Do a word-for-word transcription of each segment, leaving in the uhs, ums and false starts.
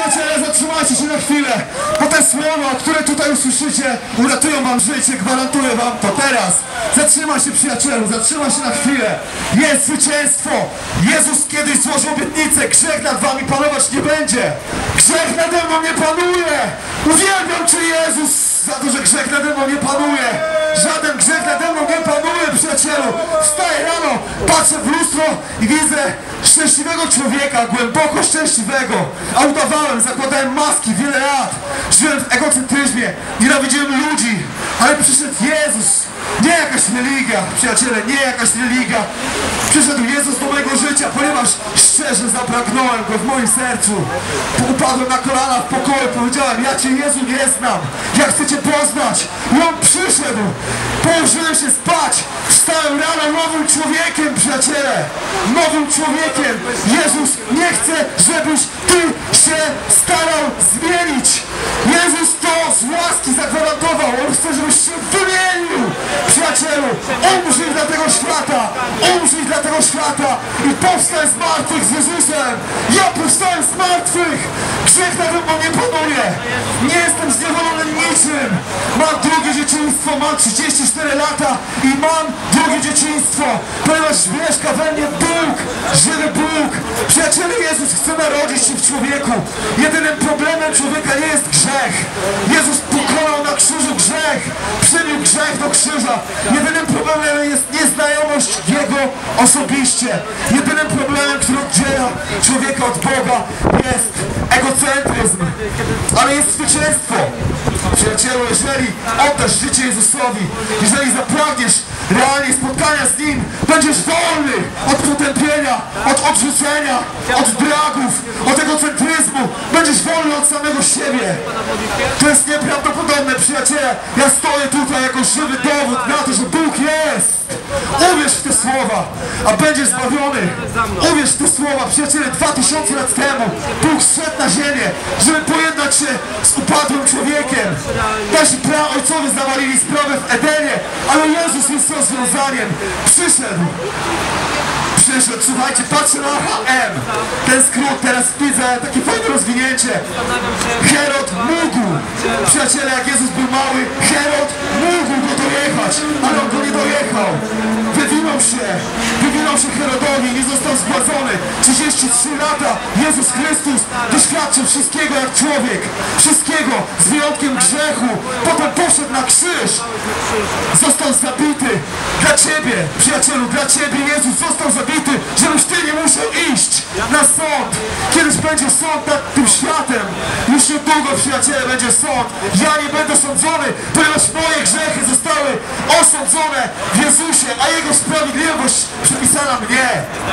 Przyjaciele, zatrzymajcie się na chwilę, bo te słowa, które tutaj usłyszycie, uratują wam życie, gwarantuję wam to teraz. Zatrzymaj się, przyjacielu, zatrzymaj się na chwilę. Jest zwycięstwo. Jezus kiedyś złożył obietnicę, grzech nad wami panować nie będzie. Grzech nade mną nie panuje. Uwielbiam Cię, Jezus, za to, że grzech nade mną nie panuje. Żaden grzech nade mną nie panuje, przyjacielu. Wstaję rano, patrzę w lustro i widzę szczęśliwego człowieka, głęboko szczęśliwego. A udawałem, zakładałem maski wiele lat. Żyłem w egocentryzmie, nienawidziłem ludzi. Ale przyszedł Jezus. Nie jakaś religia, przyjaciele, nie jakaś religia. Przyszedł Jezus do mojego życia, ponieważ szczerze zapragnąłem Go w moim sercu. Upadłem na kolana w pokoju, powiedziałem: ja Cię, Jezu, nie znam. Ja chcę Cię poznać. I On przyszedł. Położyłem się spać. Wstałem rano nowym człowiekiem, przyjaciele. Nowym człowiekiem. Jezus nie chce, żebyś Ty się starał zmienić. Jezus to z łaski zagwarantował. On chce, żebyś się wymienił. Przyjacielu, umrzyj dla tego świata. Umrzyj dla tego świata i powstań z martwych z Jezusem. Ja powstałem z martwych. Grzech nade mną nie panuje. Nie jestem zniewolony niczym. Mam drugie dzieciństwo, mam trzydzieści cztery lata i mam drugie dzieciństwo, ponieważ mieszka we mnie Bóg, żywy Bóg. Przyjaciele, Jezus chce narodzić się w człowieku. Jedynym problemem człowieka nie jest grzech. Jezus pokonał na krzyżu grzech. Przyniósł grzech do krzyża. Jedynym problemem jest nieznajomość Jego osobiście. Jedynym problemem, który oddziela człowieka od Boga, jest egocentryzm. Ale jest zwycięstwo. Przyjacielu, jeżeli oddasz życie Jezusowi, jeżeli zapragniesz realnie spotkania z Nim, będziesz wolny od potępienia, od odrzucenia, od dragów, od egocentryzmu. Będziesz wolny od samego siebie. To jest nieprawdopodobne, przyjaciele. Ja stoję tutaj jako żywy dowód na to, że Bóg jest. Uwierz w te słowa, a będziesz zbawiony. Uwierz w te słowa, przyjaciele. Dwa tysiące lat temu Bóg zszedł na ziemię, żeby pojednać się z upadłym człowiekiem. Nasi praojcowie zawalili sprawę w Edenie, ale Jezus jest rozwiązaniem. Przyszedł. Przyszedł, słuchajcie, patrzę na H M. Ten skrót, teraz widzę takie fajne rozwinięcie. Herod mógł. Przyjaciele, jak Jezus był mały, Herod mógł go dojechać, ale on go nie dojechał. Wywinął się, wywinął się Herodowi, nie został zgładzony. trzydzieści trzy lata Jezus Chrystus doświadczył wszystkiego jak człowiek. Wszystkiego, z wyjątkiem grzechu. Potem poszedł na krzyż. Został zabity. Dla Ciebie, przyjacielu, dla Ciebie Jezus został zabity, żebyś Ty nie musiał iść na sąd. Kiedyś będzie sąd nad tym światem. Już niedługo, przyjaciele, będzie sąd. Ja nie będę sądzony, ponieważ moje grzechy zostały osądzone w Jezusie, a Jego sprawiedliwość przypisana mnie.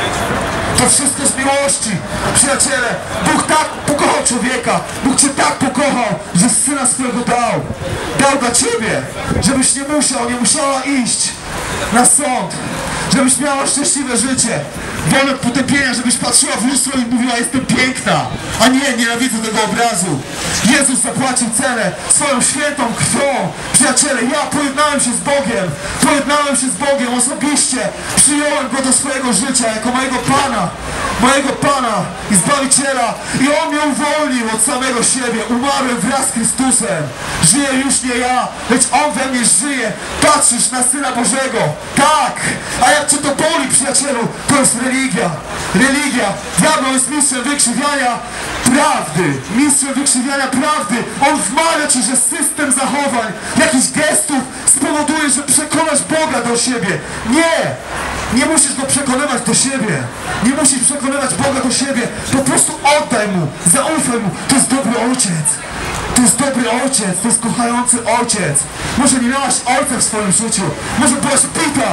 To wszystko z miłości. Przyjaciele, Bóg tak pokochał człowieka. Bóg Cię tak pokochał, że Syna swojego dał. Dał dla Ciebie, żebyś nie musiał, nie musiała iść na sąd. Żebyś miała szczęśliwe życie. Wolne od potępienia, żebyś patrzyła w lustro i mówiła: jestem piękna. A nie, nienawidzę tego obrazu. Jezus zapłacił cenę swoją świętą krwią. Przyjaciele, ja pojednałem się z Bogiem. Pojednałem się z Bogiem osobiście. Przyjąłem Go do swojego życia jako mojego Pana. Mojego Pana i Zbawiciela. I On mnie uwolnił od samego siebie. Umarłem wraz z Chrystusem. Żyję już nie ja, lecz On we mnie żyje. Patrzysz na Syna Bożego. Tak. A jak Cię to boli, przyjacielu, to jest religia. Religia. Diabeł jest mistrzem wykrzywiania prawdy. Mistrzem wykrzywiania prawdy. On wmawia Ci, że system zachowań, jakichś gestów spowoduje, że przekonasz Boga do siebie. Nie! Nie musisz Go przekonywać do siebie. Nie musisz przekonywać Boga do siebie. Po prostu oddaj Mu. Zaufaj Mu. To jest dobry Ojciec. To jest dobry Ojciec. To jest kochający Ojciec. Może nie miałaś Ojca w swoim życiu. Może byłaś bita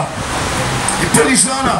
i poniżana.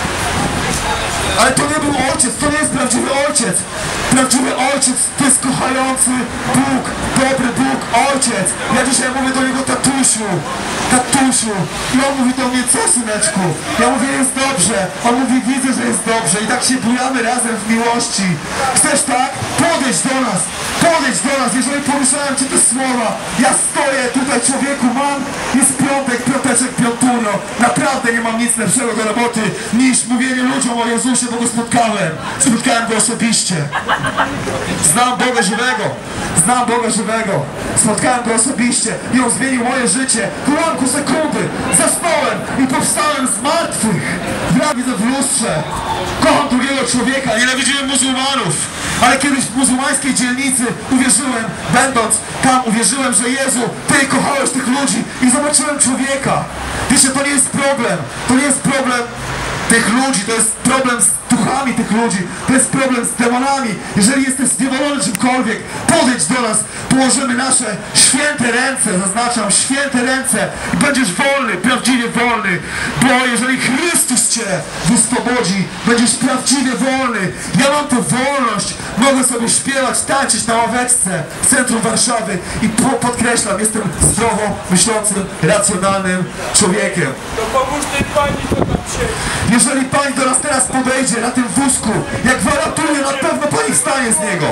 Ale to nie był Ojciec, to nie jest prawdziwy Ojciec. Prawdziwy Ojciec to jest kochający Bóg, dobry Bóg, Ojciec. Ja dzisiaj mówię do Niego: tatusiu, tatusiu. I On mówi do mnie: co, syneczku? Ja mówię: jest dobrze. On mówi: widzę, że jest dobrze. I tak się bujamy razem w miłości. Chcesz tak? Podejdź do nas. Podejdź do nas, jeżeli poruszają Cię te słowa. Ja stoję tutaj, człowieku, mam, jest piątek, piąteczek, piąturno. Naprawdę nie mam nic lepszego do roboty niż mówienie ludziom o Jezusie, bo Go spotkałem. Spotkałem Go osobiście. Znam Boga żywego. Znam Boga żywego. Spotkałem Go osobiście i On zmienił moje życie. W ułamku sekundy zasnąłem i powstałem z martwych. Ja widzę w lustrze. Kocham drugiego człowieka. Nienawidziłem muzułmanów. Ale kiedyś w muzułmańskiej dzielnicy uwierzyłem, będąc tam, uwierzyłem, że Jezu, Ty kochałeś tych ludzi i zobaczyłem człowieka. Wiecie, to nie jest problem. To nie jest problem tych ludzi, to jest problem z duchami tych ludzi, to jest problem z demonami. Jeżeli jesteś zniewolony czymkolwiek, podejdź do nas, położymy nasze święte ręce, zaznaczam, święte ręce i będziesz wolny, prawdziwie wolny, bo jeżeli Chrystus Cię wyswobodzi, będziesz prawdziwie wolny. Ja mam tę wolność, mogę sobie śpiewać, tańczyć na ławeczce w centrum Warszawy i po podkreślam, jestem zdrowo myślącym, racjonalnym człowiekiem. To pomóż tej pani, co tam siedzi. Jeżeli Pani do nas teraz podejdzie na tym wózku, ja gwarantuję, na pewno Pani wstanie z niego.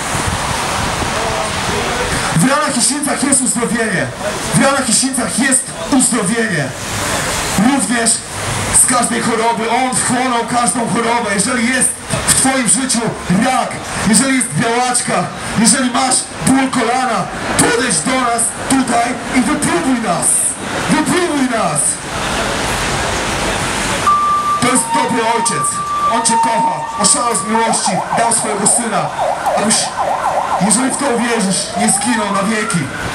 W ranach i sińcach jest uzdrowienie. W ranach i sińcach jest uzdrowienie. Również z każdej choroby. On wchłonął każdą chorobę. Jeżeli jest w Twoim życiu rak, jeżeli jest białaczka, jeżeli masz ból kolana, podejdź do nas tutaj i wypróbuj nas. Wypróbuj nas. To jest dobry Ojciec. On Cię kocha, oszalał z miłości, dał swojego Syna, abyś, jeżeli w to uwierzysz, nie zginął na wieki.